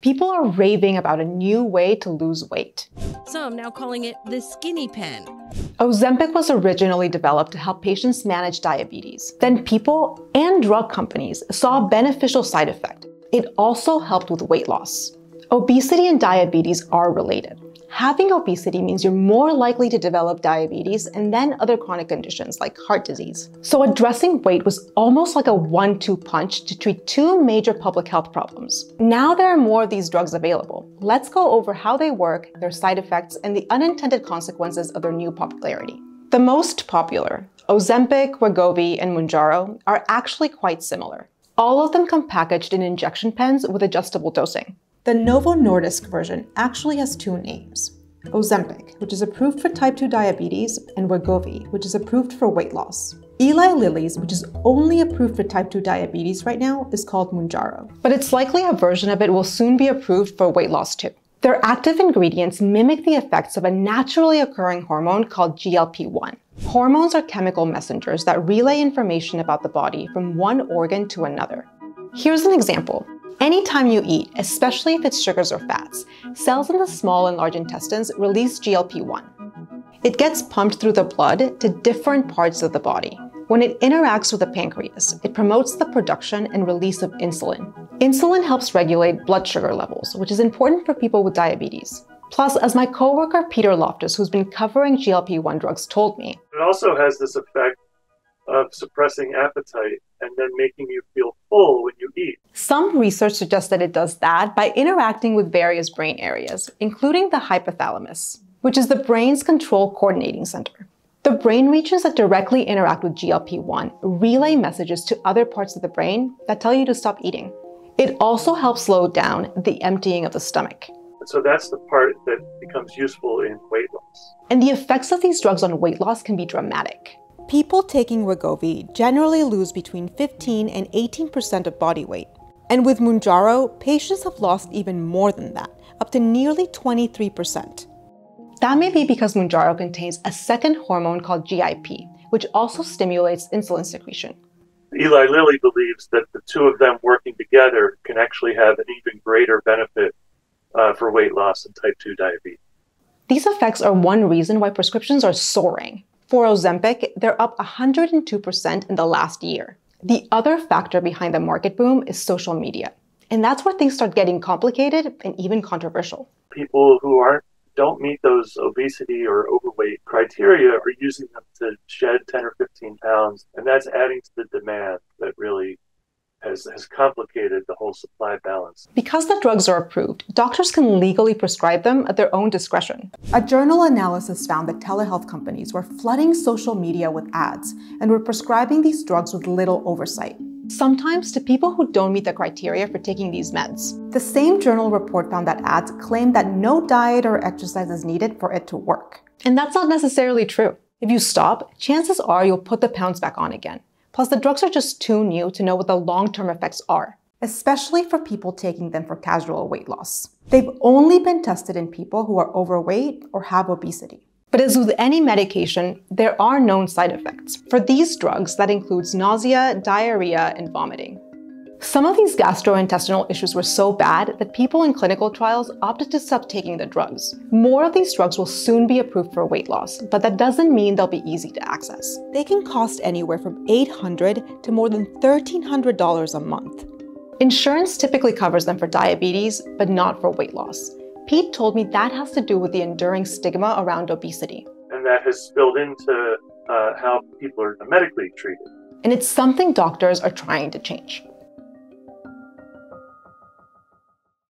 People are raving about a new way to lose weight. Some now calling it the skinny pen. Ozempic was originally developed to help patients manage diabetes. Then people and drug companies saw a beneficial side effect. It also helped with weight loss. Obesity and diabetes are related. Having obesity means you're more likely to develop diabetes and then other chronic conditions like heart disease. So addressing weight was almost like a 1-2 punch to treat two major public health problems. Now there are more of these drugs available. Let's go over how they work, their side effects, and the unintended consequences of their new popularity. The most popular, Ozempic, Wegovy, and Mounjaro, are actually quite similar. All of them come packaged in injection pens with adjustable dosing. The Novo Nordisk version actually has two names: Ozempic, which is approved for type 2 diabetes, and Wegovy, which is approved for weight loss. Eli Lilly's, which is only approved for type 2 diabetes right now, is called Mounjaro. But it's likely a version of it will soon be approved for weight loss too. Their active ingredients mimic the effects of a naturally occurring hormone called GLP-1. Hormones are chemical messengers that relay information about the body from one organ to another. Here's an example. Anytime you eat, especially if it's sugars or fats, cells in the small and large intestines release GLP-1. It gets pumped through the blood to different parts of the body. When it interacts with the pancreas, it promotes the production and release of insulin. Insulin helps regulate blood sugar levels, which is important for people with diabetes. Plus, as my coworker Peter Loftus, who's been covering GLP-1 drugs, told me, it also has this effect of suppressing appetite and then making you feel full when you eat. Some research suggests that it does that by interacting with various brain areas, including the hypothalamus, which is the brain's control coordinating center. The brain regions that directly interact with GLP-1 relay messages to other parts of the brain that tell you to stop eating. It also helps slow down the emptying of the stomach. So that's the part that becomes useful in weight loss. And the effects of these drugs on weight loss can be dramatic. People taking Wegovy generally lose between 15 and 18% of body weight. And with Mounjaro, patients have lost even more than that, up to nearly 23%. That may be because Mounjaro contains a second hormone called GIP, which also stimulates insulin secretion. Eli Lilly believes that the two of them working together can actually have an even greater benefit for weight loss in type 2 diabetes. These effects are one reason why prescriptions are soaring. For Ozempic, they're up 102% in the last year. The other factor behind the market boom is social media. And that's where things start getting complicated and even controversial. People who don't meet those obesity or overweight criteria are using them to shed 10 or 15 pounds. And that's adding to the demand that really has complicated the whole supply balance. Because the drugs are approved, doctors can legally prescribe them at their own discretion. A journal analysis found that telehealth companies were flooding social media with ads and were prescribing these drugs with little oversight, sometimes to people who don't meet the criteria for taking these meds. The same journal report found that ads claimed that no diet or exercise is needed for it to work. And that's not necessarily true. If you stop, chances are you'll put the pounds back on again. Plus, the drugs are just too new to know what the long-term effects are, especially for people taking them for casual weight loss. They've only been tested in people who are overweight or have obesity. But as with any medication, there are known side effects. For these drugs, that includes nausea, diarrhea, and vomiting. Some of these gastrointestinal issues were so bad that people in clinical trials opted to stop taking the drugs. More of these drugs will soon be approved for weight loss, but that doesn't mean they'll be easy to access. They can cost anywhere from $800 to more than $1,300 a month. Insurance typically covers them for diabetes, but not for weight loss. Pete told me that has to do with the enduring stigma around obesity. And that has spilled into how people are medically treated. And it's something doctors are trying to change.